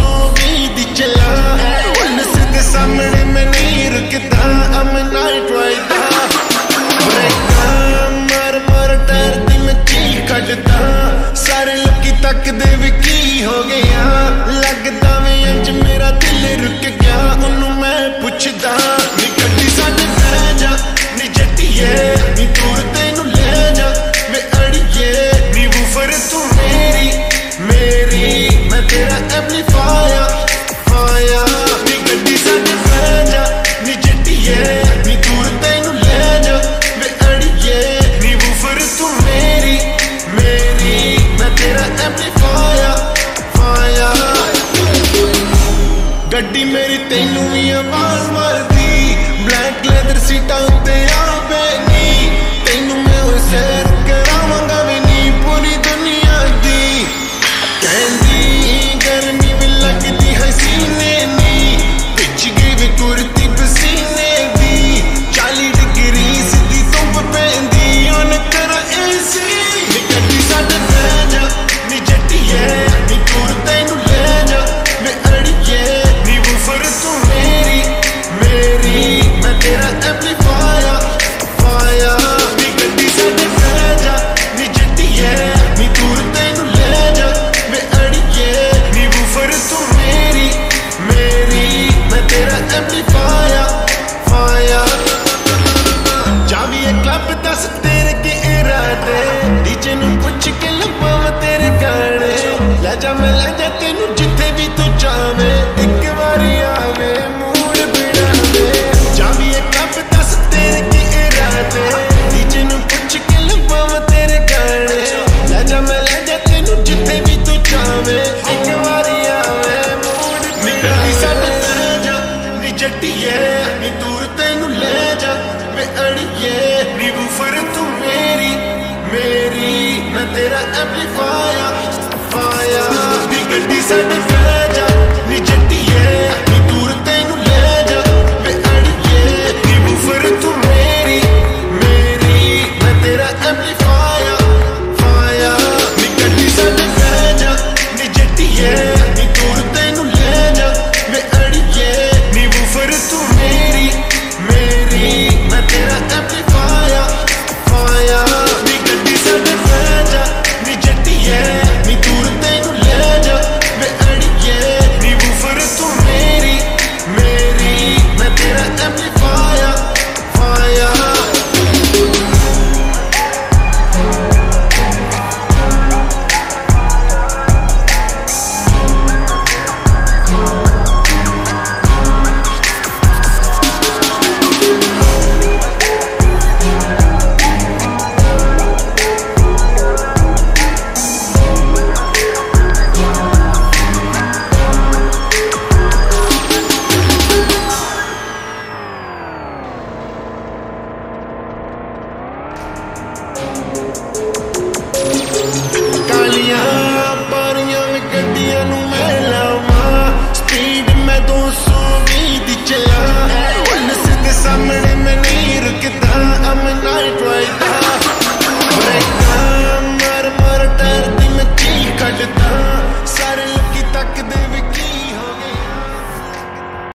120 दी चला पुलिस के सामने मैं नहीं रुकता I'm a night rider ब्रेका मार मार टायर दी मैं चीख कटदा सारे लोकी तकदे वी की हो गया लगदा वे अंज मेरा दिल रुक गया उन्नू मैं पुछदा नी गड्डी साडे बह जा नी जट्टिए नी दूर तैनू ले जा वे अड़िए नी वूफर तू मेरी मेरी मैं तेरा एम्पलीफायर फायर नी गड्डी साडे बह जा नी जट्टिए नी दूर तैनू ले जा वे अड़िए नी वूफर तू मेरी मेरी मैं तेरा एम्पलीफायर फायर गड्डी मेरी तैनू भी आवाज मारदी ब्लैक लेदर सीटां उत्ते आवेगी तैनू मैं होए सैर करावांगा वे नी पूरी दुनिया दी कहंदी गर्मी भी लगदी हसीने नी पिच गई वे कुर्ती पसीने दी 40 डिग्री सीधी धुप पैंदी उन करा एसी नी गड्डी साडे बह जा नी जट्टिए नी दूर तैनू ले जा वे अड़िए नी वूफर तू मेरी मेरी मैं तेरा एम्पलीफायर फायर नी गड्डी साडे बह जा नी जट्टिए नी दूर तैनू ले जा वे अड़िए नी वूफर तू मेरी मेरी मैं तेरा एम्पलीफायर फायर जावी एक क्लब दस तेरे के इरादे डीजे नू पुछ के लंबावा तेरे गाने ले जा मैं ले जा तेनू जिथे भी तू चाहे एक बारी आवे मूड बिड़ावे जावी एक क्लब दस तेरे के इरादे डीजे नू पुछ के लंबावा तेरे गाने ले जा मैं ले जा तेनू जिथे भी तू चाहे एक बारी आवे मूड बिड़ावे साडे बह जा नी जट्टिए नी दूर तैनू ले जा वे अड़िए नी वूफर तू मेरी मेरी मैं तेरा एम्पलीफायर फायर नी गड्डी साडे बह जा नी जट्टिए नी दूर तैनू ले जा वे अड़िए नी वूफर तू मेरी मेरी मैं तेरा एम्पलीफायर फायर नी गड्डी साडे बह जा नी जट्टिए नी दूर तैनू ले जा वे अड़िए नी वूफर तू मेरी मेरी मैं तेरा एम्पलीफायर फायर नी गड्डी साडे बह जा नी जट्टिए नी दूर तैनू ले जा वे अड़िए नी वूफर तू मेरी मेरी मैं तेरा एम्पलीफायर फायर